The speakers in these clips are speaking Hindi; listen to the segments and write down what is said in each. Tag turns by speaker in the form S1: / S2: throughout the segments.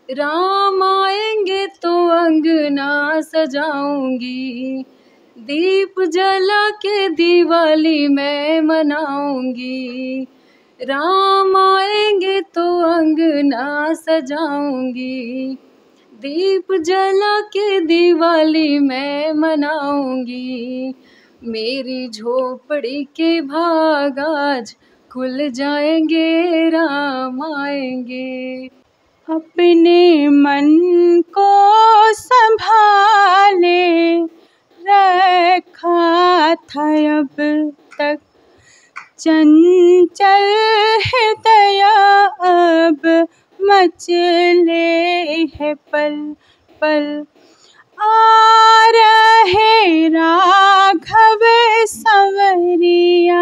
S1: राम आएंगे तो अंगना सजाऊंगी, दीप जला के दिवाली मैं मनाऊंगी। राम आएंगे तो अंगना सजाऊंगी, दीप जला के दिवाली मैं मनाऊंगी। मेरी झोपड़ी के भाग आज खुल जाएंगे, राम आएंगे।
S2: अपने मन को संभाले रखा था अब तक, चंचल हृदय अब मचले है पल पल। आ रहे राघव संवरिया,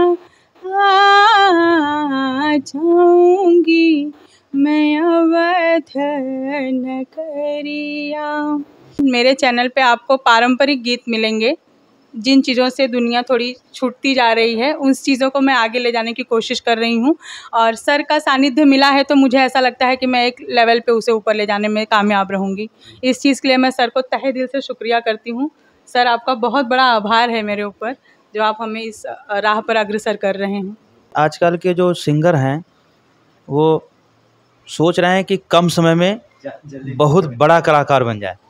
S2: आ जाऊंगी मैं अवध नगरिया। मेरे चैनल पे आपको पारंपरिक गीत मिलेंगे। जिन चीज़ों से दुनिया थोड़ी छूटती जा रही है उन चीज़ों को मैं आगे ले जाने की कोशिश कर रही हूँ, और सर का सानिध्य मिला है तो मुझे ऐसा लगता है कि मैं एक लेवल पे उसे ऊपर ले जाने में कामयाब रहूँगी। इस चीज़ के लिए मैं सर को तहे दिल से शुक्रिया करती हूँ। सर, आपका बहुत बड़ा आभार है मेरे ऊपर, जो आप हमें इस राह पर अग्रसर कर रहे हैं।
S3: आजकल के जो सिंगर हैं वो सोच रहे हैं कि कम समय में बहुत बड़ा कलाकार बन जाए।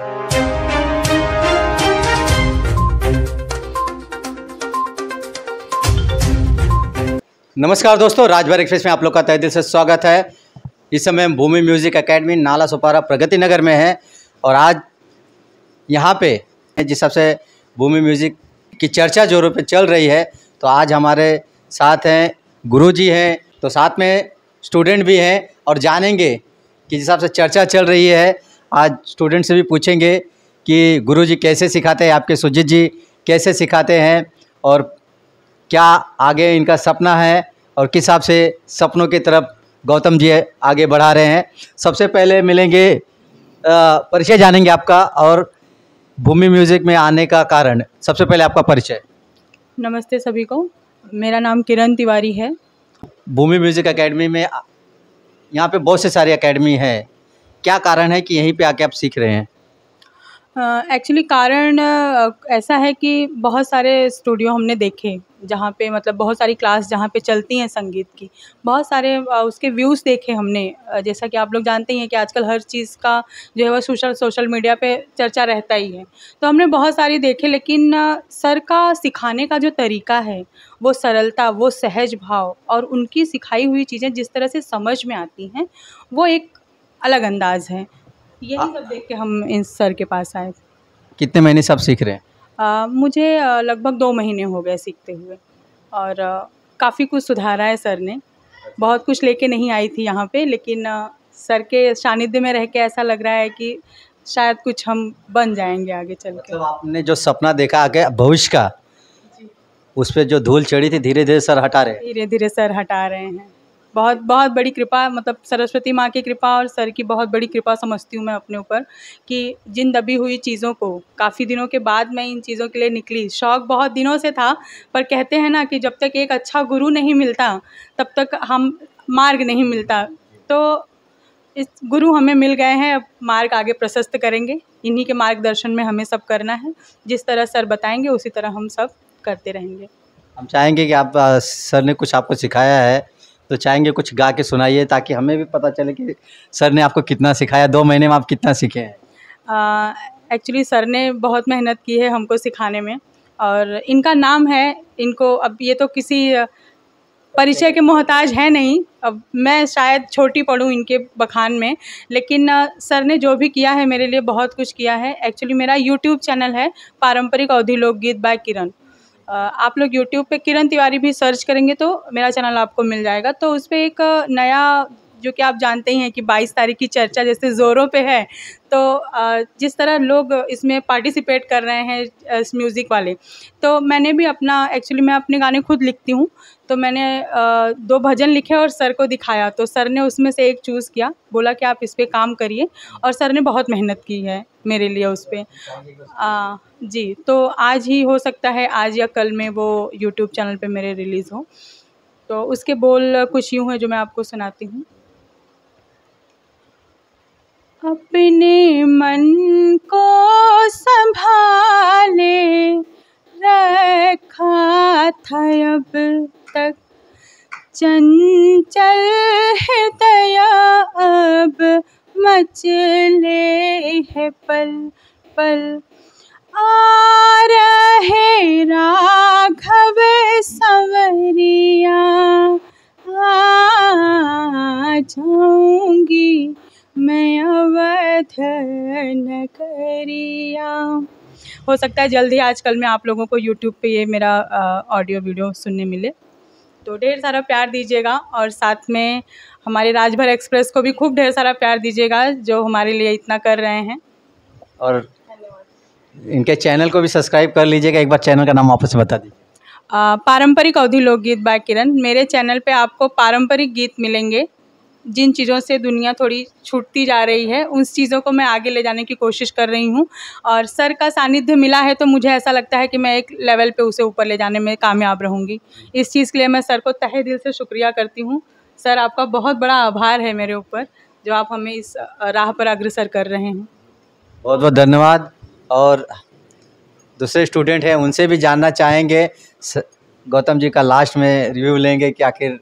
S4: नमस्कार दोस्तों, राजभर एक्सप्रेस में आप लोग का तहे दिल से स्वागत है। इस समय हम भूमि म्यूज़िक एकेडमी नाला सुपारा प्रगति नगर में हैं और आज यहाँ पे जिस हिसाब से भूमि म्यूज़िक की चर्चा जोरों पे चल रही है, तो आज हमारे साथ हैं गुरुजी हैं, तो साथ में स्टूडेंट भी हैं और जानेंगे कि जिस हिसाब से चर्चा चल रही है आज स्टूडेंट से भी पूछेंगे कि गुरुजी कैसे सिखाते हैं, आपके सुजीत जी कैसे सिखाते हैं और क्या आगे इनका सपना है और किस हिसाब से सपनों की तरफ गौतम जी आगे बढ़ा रहे हैं। सबसे पहले मिलेंगे, परिचय जानेंगे आपका और भूमि म्यूज़िक में आने का कारण। सबसे पहले आपका परिचय।
S2: नमस्ते सभी को, मेरा नाम किरण तिवारी है।
S4: भूमि म्यूज़िक एकेडमी में यहाँ पे बहुत से सारी एकेडमी है, क्या कारण है कि यहीं पे आके आप सीख रहे हैं?
S2: एक्चुअली कारण ऐसा है कि बहुत सारे स्टूडियो हमने देखे जहाँ पे मतलब बहुत सारी क्लास जहाँ पे चलती हैं संगीत की, बहुत सारे उसके व्यूज़ देखे हमने। जैसा कि आप लोग जानते ही हैं कि आजकल हर चीज़ का जो है वो सोशल मीडिया पे चर्चा रहता ही है, तो हमने बहुत सारी देखे। लेकिन सर का सिखाने का जो तरीका है, वो सरलता, वो सहज भाव और उनकी सिखाई हुई चीज़ें जिस तरह से समझ में आती हैं, वो एक अलग अंदाज़ है। यही सब देख के हम इस सर के पास आए।
S4: कितने महीने से आप सीख रहे हैं?
S2: मुझे लगभग 2 महीने हो गए सीखते हुए, और काफ़ी कुछ सुधारा है सर ने। बहुत कुछ लेके नहीं आई थी यहाँ पे, लेकिन सर के सानिध्य में रह के ऐसा लग रहा है कि शायद कुछ हम बन जाएंगे आगे चल के।
S4: मतलब आपने जो सपना देखा आगे भविष्य का, उस पर जो धूल चढ़ी थी धीरे धीरे सर हटा रहे हैं।
S2: धीरे धीरे सर हटा रहे हैं। बहुत बहुत बड़ी कृपा, मतलब सरस्वती माँ की कृपा और सर की बहुत बड़ी कृपा समझती हूँ मैं अपने ऊपर, कि जिन दबी हुई चीज़ों को काफ़ी दिनों के बाद मैं इन चीज़ों के लिए निकली। शौक़ बहुत दिनों से था, पर कहते हैं ना कि जब तक एक अच्छा गुरु नहीं मिलता तब तक हम मार्ग नहीं मिलता। तो इस गुरु हमें मिल गए हैं, अब मार्ग आगे प्रशस्त करेंगे। इन्हीं के मार्गदर्शन में हमें सब करना है, जिस तरह सर बताएंगे उसी तरह हम सब करते रहेंगे।
S4: हम चाहेंगे कि आप सर ने कुछ आपको सिखाया है तो चाहेंगे कुछ गा के सुनाइए, ताकि हमें भी पता चले कि सर ने आपको कितना सिखाया, 2 महीने में आप कितना सीखे हैं।
S2: एक्चुअली सर ने बहुत मेहनत की है हमको सिखाने में, और इनका नाम है, इनको अब ये तो किसी परिचय के मोहताज है नहीं। अब मैं शायद छोटी पढ़ूँ इनके बखान में, लेकिन सर ने जो भी किया है मेरे लिए बहुत कुछ किया है। एक्चुअली मेरा यूट्यूब चैनल है पारंपरिक अवधी लोकगीत बाय किरण। आप लोग यूट्यूब पे किरण तिवारी भी सर्च करेंगे तो मेरा चैनल आपको मिल जाएगा। तो उस पर एक नया, जो कि आप जानते ही हैं कि 22 तारीख की चर्चा जैसे ज़ोरों पे है, तो जिस तरह लोग इसमें पार्टिसिपेट कर रहे हैं इस म्यूज़िक वाले, तो मैंने भी अपना, एक्चुअली मैं अपने गाने खुद लिखती हूँ, तो मैंने 2 भजन लिखे और सर को दिखाया, तो सर ने उसमें से एक चूज़ किया, बोला कि आप इस पर काम करिए, और सर ने बहुत मेहनत की है मेरे लिए उस पर। जी, तो आज ही हो सकता है, आज या कल में वो यूट्यूब चैनल पे मेरे रिलीज़ हो। तो उसके बोल कुछ यूँ हैं जो मैं आपको सुनाती हूँ। अपने मन को संभाले रखा था अब तक, चंचल हृदय अब मचले है पल पल। आ रहे राघव संवरिया, आ जाऊंगी मैं अवध नगरिया। हो सकता है जल्द ही आजकल में आप लोगों को यूट्यूब पे ये मेरा ऑडियो वीडियो सुनने मिले, तो ढेर सारा प्यार दीजिएगा। और साथ में हमारे राजभर एक्सप्रेस को भी खूब ढेर सारा प्यार दीजिएगा, जो हमारे लिए इतना कर रहे हैं।
S4: और इनके चैनल को भी सब्सक्राइब कर लीजिएगा। एक बार चैनल का नाम वापस से बता दीजिए।
S2: पारंपरिक अवधी लोकगीत बाय किरण। मेरे चैनल पे आपको पारंपरिक गीत मिलेंगे। जिन चीज़ों से दुनिया थोड़ी छूटती जा रही है, उन चीज़ों को मैं आगे ले जाने की कोशिश कर रही हूँ। और सर का सानिध्य मिला है तो मुझे ऐसा लगता है कि मैं एक लेवल पे उसे ऊपर ले जाने में कामयाब रहूँगी। इस चीज़ के लिए मैं सर को तहे दिल से शुक्रिया करती हूँ। सर, आपका बहुत बड़ा आभार है मेरे ऊपर, जो आप हमें इस राह पर अग्रसर कर रहे हैं।
S4: बहुत बहुत धन्यवाद। और दूसरे स्टूडेंट हैं, उनसे भी जानना चाहेंगे। गौतम जी का लास्ट में रिव्यू लेंगे कि आखिर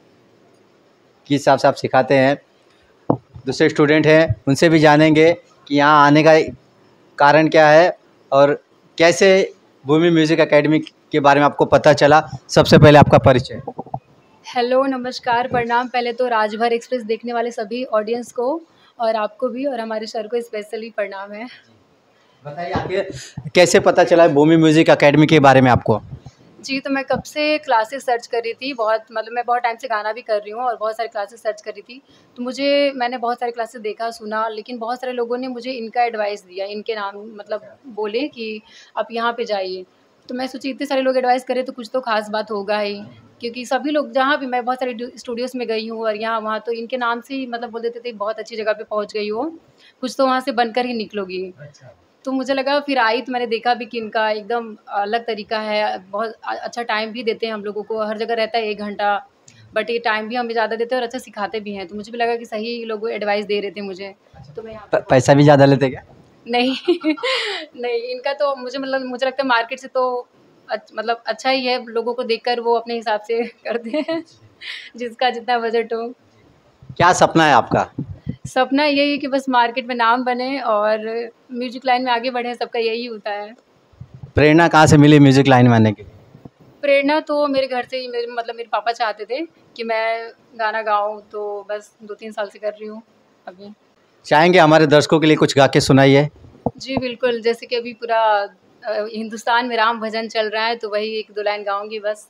S4: किस हिसाब से आप सिखाते हैं। दूसरे स्टूडेंट हैं, उनसे भी जानेंगे कि यहाँ आने का कारण क्या है और कैसे भूमि म्यूज़िक एकेडमी के बारे में आपको पता चला। सबसे पहले आपका परिचय।
S1: हेलो, नमस्कार, प्रणाम। पहले तो राजभर एक्सप्रेस देखने वाले सभी ऑडियंस को और आपको भी और हमारे सर को स्पेशली प्रणाम है।
S4: बताइए आखिर कैसे पता चला भूमि म्यूज़िक एकेडमी के बारे में आपको?
S1: जी, तो मैं कब से क्लासेस सर्च कर रही थी, मैं बहुत टाइम से गाना भी कर रही हूँ और बहुत सारी क्लासेस सर्च कर रही थी। तो मैंने बहुत सारे क्लासेस देखा, सुना, लेकिन बहुत सारे लोगों ने मुझे इनका एडवाइस दिया, इनके नाम बोले कि आप यहाँ पे जाइए। तो मैं सोची इतने सारे लोग एडवाइस करें तो कुछ तो खास बात होगा ही, क्योंकि सभी लोग जहाँ भी, मैं बहुत सारे स्टूडियोज़ में गई हूँ और यहाँ वहाँ, तो इनके नाम से ही बोल देते थे बहुत अच्छी जगह पे पहुँच गई हो, कुछ तो वहाँ से बनकर ही निकलोगी। तो मुझे लगा, फिर आई तो मैंने देखा भी कि इनका एकदम अलग तरीका है। बहुत अच्छा टाइम भी देते हैं हम लोगों को, हर जगह रहता है 1 घंटा, बट ये टाइम भी हमें ज़्यादा देते हैं और अच्छा सिखाते भी हैं। तो मुझे भी लगा कि सही लोग एडवाइस दे रहे थे मुझे, तो मैं यहाँ
S4: पैसा भी ज़्यादा लेते क्या?
S1: नहीं नहीं, इनका तो मुझे लगता है मार्केट से तो अच्छा ही है। लोगों को देखकर वो अपने हिसाब से करते हैं, जिसका जितना बजट हो।
S4: क्या सपना है आपका?
S1: सपना यही है कि बस मार्केट में नाम बने और म्यूजिक लाइन में आगे बढ़े, सबका यही होता है।
S4: प्रेरणा कहाँ से मिली म्यूजिक लाइन में आने की?
S1: प्रेरणा तो मेरे घर से ही, मेरे पापा चाहते थे कि मैं गाना गाऊं, तो बस 2-3 साल से कर रही हूँ अभी।
S4: चाहेंगे हमारे दर्शकों के लिए कुछ गा के सुनाइए।
S1: जी बिल्कुल, जैसे कि अभी पूरा हिंदुस्तान में राम भजन चल रहा है, तो वही 1-2 लाइन गाऊंगी बस।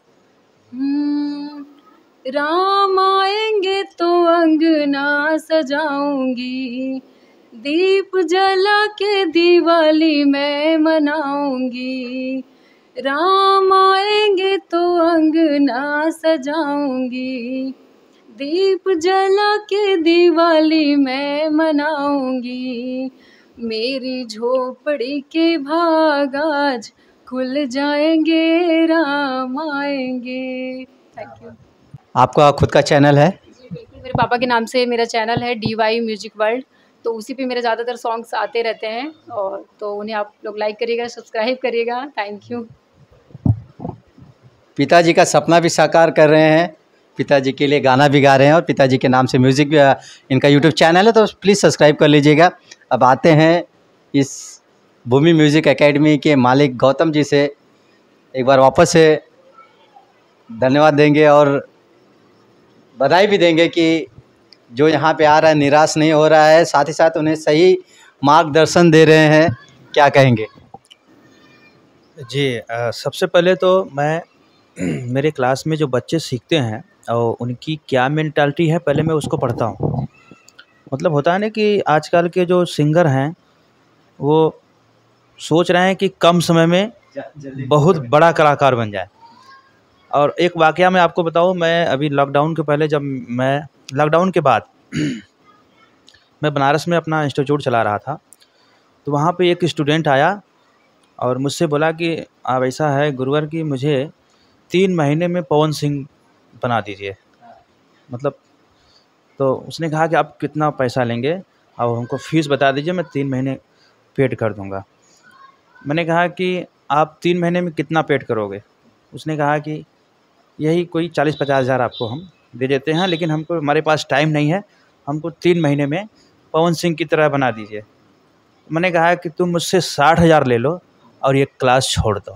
S1: राम आएंगे तो अंगना सजाऊंगी, दीप जला के दिवाली मैं मनाऊंगी। राम आएंगे तो अंगना सजाऊंगी, दीप जला के दिवाली मैं मनाऊंगी। मेरी झोपड़ी के भाग आज खुल जाएंगे, राम आएंगे। Thank you.
S4: आपका खुद का चैनल है?
S1: जी बिल्कुल, मेरे पापा के नाम से मेरा चैनल है DY म्यूजिक वर्ल्ड, तो उसी पे मेरे ज़्यादातर सॉन्ग्स आते रहते हैं, और तो उन्हें आप लोग लाइक करिएगा, सब्सक्राइब करिएगा। Thank you.
S4: पिताजी का सपना भी साकार कर रहे हैं, पिताजी के लिए गाना भी गा रहे हैं और पिताजी के नाम से म्यूज़िक भी, इनका यूट्यूब चैनल है, तो प्लीज़ सब्सक्राइब कर लीजिएगा। अब आते हैं इस भूमि म्यूज़िक एकेडमी के मालिक गौतम जी से, एक बार वापस से धन्यवाद देंगे और बधाई भी देंगे कि जो यहाँ पे आ रहा है निराश नहीं हो रहा है, साथ ही साथ उन्हें सही मार्गदर्शन दे रहे हैं। क्या कहेंगे?
S3: जी, सबसे पहले तो मैं मेरे क्लास में जो बच्चे सीखते हैं और उनकी क्या मेंटालिटी है, पहले मैं उसको पढ़ता हूँ। मतलब होता है ना कि आजकल के जो सिंगर हैं वो सोच रहे हैं कि कम समय में बहुत बड़ा कलाकार बन जाए। और एक वाकया मैं आपको बताऊँ, मैं अभी लॉकडाउन के पहले, जब मैं लॉकडाउन के बाद मैं बनारस में अपना इंस्टीट्यूट चला रहा था, तो वहाँ पे एक स्टूडेंट आया और मुझसे बोला कि अब ऐसा है गुरुवर कि मुझे 3 महीने में पवन सिंह बना दीजिए। मतलब तो उसने कहा कि आप कितना पैसा लेंगे? और हमको फ़ीस बता दीजिए, मैं 3 महीने पेड कर दूँगा। मैंने कहा कि आप 3 महीने में कितना पेड करोगे? उसने कहा कि यही कोई 40-50 हज़ार आपको हम दे देते हैं, लेकिन हमारे पास टाइम नहीं है, हमको 3 महीने में पवन सिंह की तरह बना दीजिए। मैंने कहा कि तुम मुझसे 60 हज़ार ले लो और ये क्लास छोड़ दो।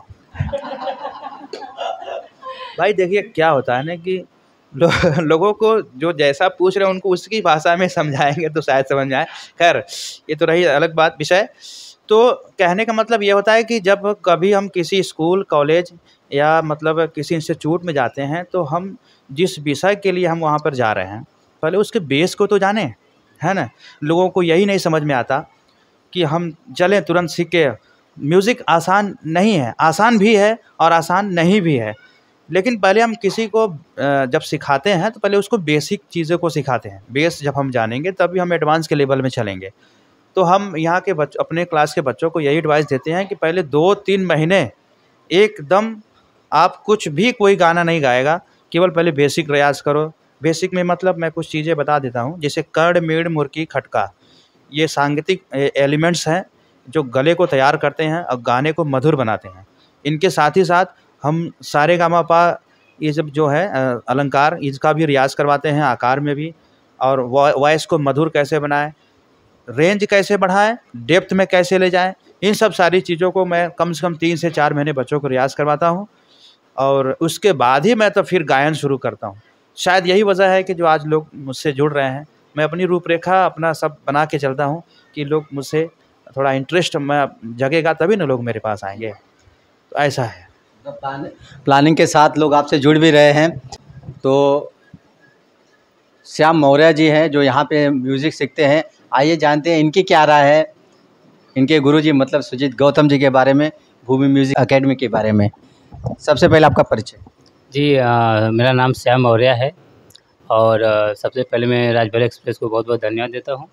S3: भाई देखिए क्या होता है ना कि लोगों को जो जैसा पूछ रहे हैं उनको उसकी भाषा में समझाएंगे तो शायद समझ में आए। खैर ये तो रही अलग बात विषय। तो कहने का मतलब ये होता है कि जब कभी हम किसी स्कूल कॉलेज या मतलब किसी इंस्टीट्यूट में जाते हैं तो हम जिस विषय के लिए हम वहाँ पर जा रहे हैं पहले उसके बेस को तो जानें, है ना। लोगों को यही नहीं समझ में आता कि हम चलें तुरंत सीख के। म्यूज़िक आसान नहीं है, आसान भी है और आसान नहीं भी है, लेकिन पहले हम किसी को जब सिखाते हैं तो पहले उसको बेसिक चीज़ों को सिखाते हैं। बेस जब हम जानेंगे तभी हम एडवांस के लेवल में चलेंगे। तो हम यहाँ के अपने क्लास के बच्चों को यही एडवाइस देते हैं कि पहले 2-3 महीने एकदम आप कुछ भी कोई गाना नहीं गाएगा, केवल पहले बेसिक रियाज़ करो। बेसिक में मतलब मैं कुछ चीज़ें बता देता हूँ, जैसे कड़, मीड़, मुर्की, खटका, ये सांगीतिक एलिमेंट्स हैं जो गले को तैयार करते हैं और गाने को मधुर बनाते हैं। इनके साथ ही साथ हम सारेगामापा ये सब जो है अलंकार, इसका भी रियाज़ करवाते हैं, आकार में भी। और वॉइस को मधुर कैसे बनाएं, रेंज कैसे बढ़ाएं, डेप्थ में कैसे ले जाएं, इन सब सारी चीज़ों को मैं कम से कम 3 से 4 महीने बच्चों को रियाज़ करवाता हूं और उसके बाद ही मैं तो फिर गायन शुरू करता हूं। शायद यही वजह है कि जो आज लोग मुझसे जुड़ रहे हैं। मैं अपनी रूपरेखा अपना सब बना के चलता हूं कि लोग मुझसे थोड़ा इंटरेस्ट मैं जगेगा तभी ना लोग मेरे पास आएंगे। तो ऐसा है।
S4: प्लानिंग के साथ लोग आपसे जुड़ भी रहे हैं। तो श्याम मौर्य जी हैं जो यहाँ पे म्यूज़िक सीखते हैं। आइए जानते हैं इनकी क्या राय है, इनके गुरुजी मतलब सुजीत गौतम जी के बारे में, भूमि म्यूज़िक एकेडमी के बारे में। सबसे पहले आपका परिचय।
S5: जी मेरा नाम श्याम मौर्य है और सबसे पहले मैं राजभर एक्सप्रेस को बहुत बहुत धन्यवाद देता हूँ।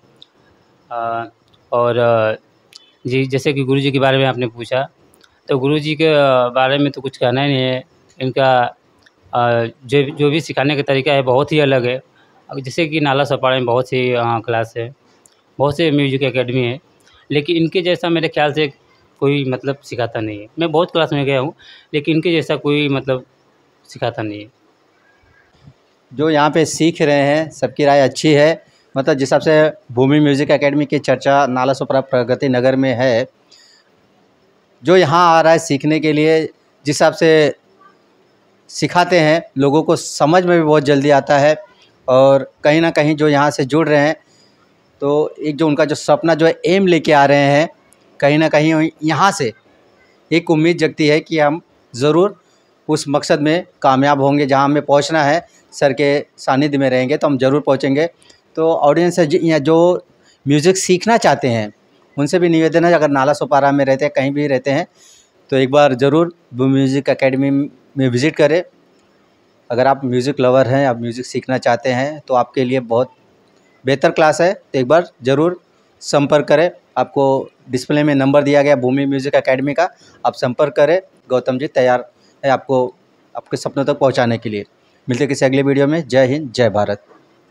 S5: और जी जैसे कि गुरुजी के बारे में आपने पूछा, तो गुरुजी के बारे में तो कुछ कहना ही नहीं है। इनका जो भी सिखाने का तरीका है बहुत ही अलग है। जैसे कि नाला सोपारा में बहुत सी क्लास है, बहुत से म्यूजिक एकेडमी है, लेकिन इनके जैसा मेरे ख्याल से कोई मतलब सिखाता नहीं है। मैं बहुत क्लास में गया हूँ लेकिन इनके जैसा कोई मतलब सिखाता नहीं है।
S4: जो यहाँ पे सीख रहे हैं सबकी राय अच्छी है। मतलब जिस हिसाब से भूमि म्यूज़िक एकेडमी की चर्चा नाला सोपारा प्रगति नगर में है, जो यहाँ आ रहा है सीखने के लिए, जिस हिसाब से सिखाते हैं लोगों को समझ में भी बहुत जल्दी आता है। और कहीं ना कहीं जो यहाँ से जुड़ रहे हैं तो एक जो उनका जो सपना जो है एम लेके आ रहे हैं, कहीं ना कहीं यहाँ से एक उम्मीद जगती है कि हम ज़रूर उस मकसद में कामयाब होंगे। जहाँ हमें पहुँचना है सर के सानिध्य में रहेंगे तो हम ज़रूर पहुँचेंगे। तो ऑडियंस है जो म्यूज़िक सीखना चाहते हैं उनसे भी निवेदन है, अगर नाला सोपारा में रहते हैं कहीं भी रहते हैं तो एक बार ज़रूर भूमि म्यूज़िक एकेडमी में विज़िट करें। अगर आप म्यूज़िक लवर हैं, आप म्यूज़िक सीखना चाहते हैं तो आपके लिए बहुत बेहतर क्लास है, तो एक बार ज़रूर संपर्क करें। आपको डिस्प्ले में नंबर दिया गया भूमि म्यूज़िक एकेडमी का, आप संपर्क करें। गौतम जी तैयार है आपको आपके सपनों तक पहुंचाने के लिए। मिलते किसी अगले वीडियो में। जय हिंद, जय भारत।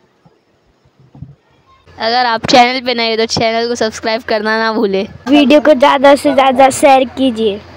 S6: अगर आप चैनल पे नए हो तो चैनल को सब्सक्राइब करना ना भूलें।
S7: वीडियो को ज़्यादा से ज़्यादा शेयर कीजिए।